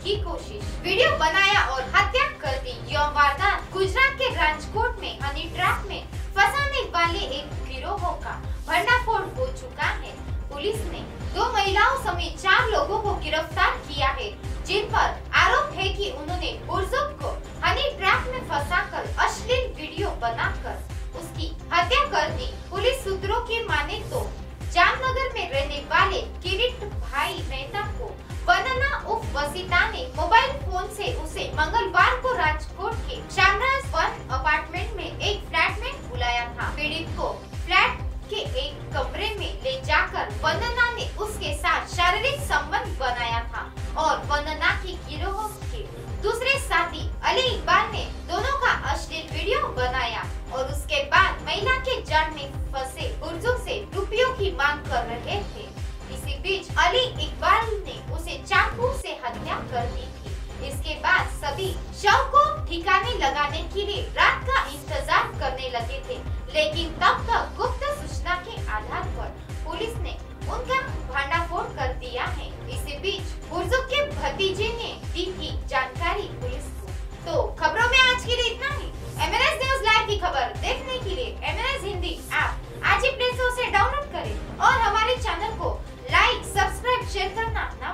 की कोशिश। वीडियो बनाया और हत्या कर दी। यौन वारदात गुजरात के राजकोट में हनी ट्रैप में फंसाने वाले एक गिरोह का भंडाफोड़ हो चुका है। पुलिस ने 2 महिलाओं समेत 4 लोगों को गिरफ्तार किया है, जिन पर आरोप है कि उन्होंने बुजुर्ग को हनी ट्रैप में फंसाकर अश्लील वीडियो बनाकर उसकी हत्या कर दी। पुलिस सूत्रों की माने तो जामनगर में रहने वाले किरीट भाई मेहता को वंदना उर्फ वसीता ने मोबाइल फोन से उसे मंगलवार को राजकोट के शामराज वन अपार्टमेंट में एक फ्लैट में बुलाया था। पीड़ित को फ्लैट के एक कमरे में ले जाकर वंदना ने उसके साथ शारीरिक संबंध बनाया था और वंदना की गिरोह के दूसरे साथी अली इकबाल ने दोनों का अश्लील वीडियो बनाया और उसके बाद महिला के जाल में फंसे बुजुर्ग से रुपयों की मांग कर रहे थे। इसी बीच अली इकबाल ने उसे चाकू से हत्या कर दी थी। इसके बाद सभी शव को ठिकाने लगाने के लिए रात का इंतजार करने लगे थे, लेकिन तब तक गुप्त सूचना के आधार पर पुलिस ने उनका भंडाफोड़ कर दिया है। इसी बीच बुजुर्ग के भतीजे ने दी थी जानकारी पुलिस को। तो खबरों में आज के लिए इतना ही। MNS न्यूज लाइव की खबर देखने के लिए MNS हिंदी ऐप आज ही प्ले स्टोर से डाउनलोड करें और हमारे चैनल को लाइक, सब्सक्राइब, शेयर करना